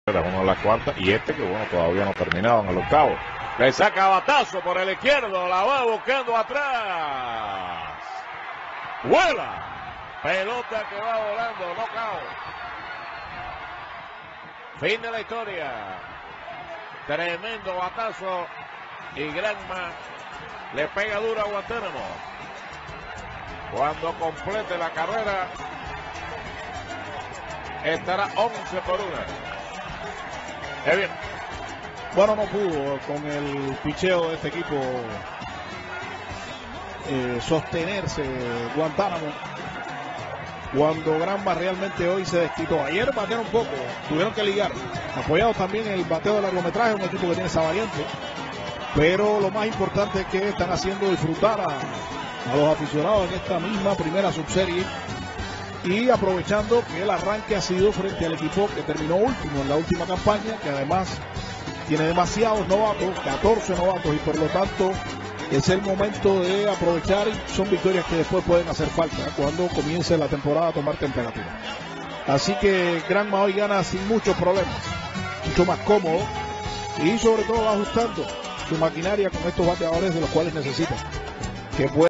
Era uno de las cuartas y que bueno, todavía no terminaban el octavo. Le saca batazo por el izquierdo, la va buscando atrás. Vuela. Pelota que va volando, knockout. Fin de la historia. Tremendo batazo y Granma le pega duro a Guantánamo. Cuando complete la carrera estará 11-1. Bien. Bueno, no pudo con el picheo de este equipo sostenerse Guantánamo. Cuando Granma realmente hoy se desquitó. Ayer batearon un poco, tuvieron que ligar. Apoyados también en el bateo de largometraje, un equipo que tiene esa variante. Pero lo más importante es que están haciendo disfrutar a los aficionados en esta misma primera subserie. Y aprovechando que el arranque ha sido frente al equipo que terminó último en la última campaña, que además tiene demasiados novatos, 14 novatos, y por lo tanto es el momento de aprovechar, y son victorias que después pueden hacer falta cuando comience la temporada a tomar temperatura. Así que Granma hoy gana sin muchos problemas, mucho más cómodo, y sobre todo va ajustando su maquinaria con estos bateadores de los cuales necesita, que puede